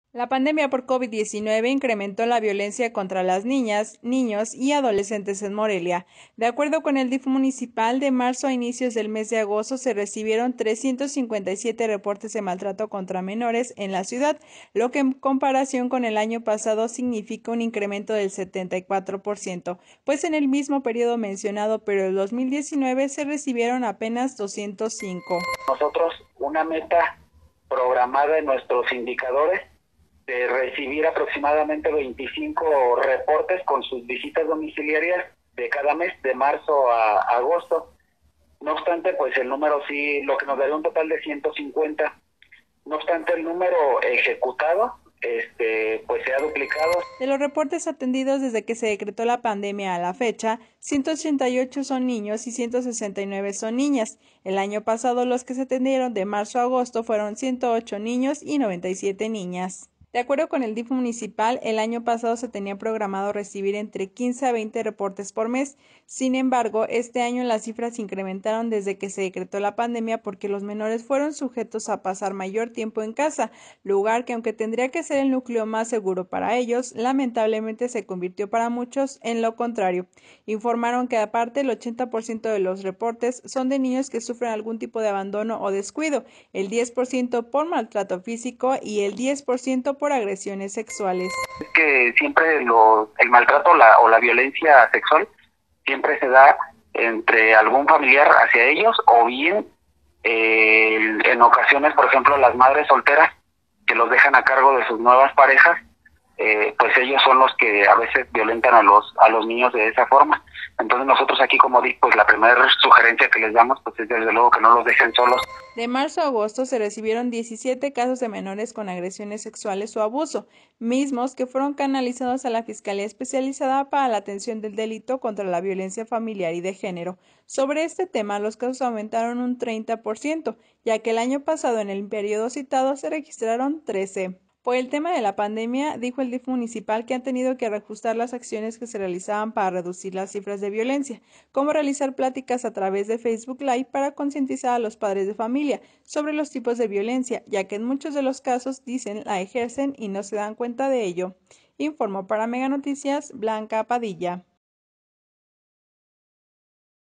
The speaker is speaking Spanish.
La pandemia por COVID-19 incrementó la violencia contra las niñas, niños y adolescentes en Morelia. De acuerdo con el DIF municipal, de marzo a inicios del mes de agosto se recibieron 357 reportes de maltrato contra menores en la ciudad, lo que en comparación con el año pasado significa un incremento del 74%, pues en el mismo periodo mencionado, pero el 2019, se recibieron apenas 205. Nosotros una meta programada en nuestros indicadores de recibir aproximadamente 25 reportes con sus visitas domiciliarias de cada mes, de marzo a agosto. No obstante, pues el número sí, lo que nos daría un total de 150. No obstante, el número ejecutado pues se ha duplicado. De los reportes atendidos desde que se decretó la pandemia a la fecha, 188 son niños y 169 son niñas. El año pasado los que se atendieron de marzo a agosto fueron 108 niños y 97 niñas. De acuerdo con el DIF municipal, el año pasado se tenía programado recibir entre 15 a 20 reportes por mes. Sin embargo, este año las cifras se incrementaron desde que se decretó la pandemia porque los menores fueron sujetos a pasar mayor tiempo en casa, lugar que, aunque tendría que ser el núcleo más seguro para ellos, lamentablemente se convirtió para muchos en lo contrario. Informaron que aparte el 80% de los reportes son de niños que sufren algún tipo de abandono o descuido, el 10% por maltrato físico y el 10% por agresiones sexuales. Es que siempre el maltrato o la violencia sexual siempre se da entre algún familiar hacia ellos o bien en ocasiones, por ejemplo, las madres solteras que los dejan a cargo de sus nuevas parejas, pues ellos son los que a veces violentan a los niños de esa forma. Entonces nosotros aquí como DIC, pues la primera sugerencia que les damos pues es desde luego que no los dejen solos. De marzo a agosto se recibieron 17 casos de menores con agresiones sexuales o abuso, mismos que fueron canalizados a la Fiscalía Especializada para la Atención del Delito contra la Violencia Familiar y de Género. Sobre este tema, los casos aumentaron un 30%, ya que el año pasado en el periodo citado se registraron 13. Por el tema de la pandemia, dijo el DIF municipal que han tenido que reajustar las acciones que se realizaban para reducir las cifras de violencia, como realizar pláticas a través de Facebook Live para concientizar a los padres de familia sobre los tipos de violencia, ya que en muchos de los casos dicen la ejercen y no se dan cuenta de ello. Informó para Mega Noticias Blanca Padilla.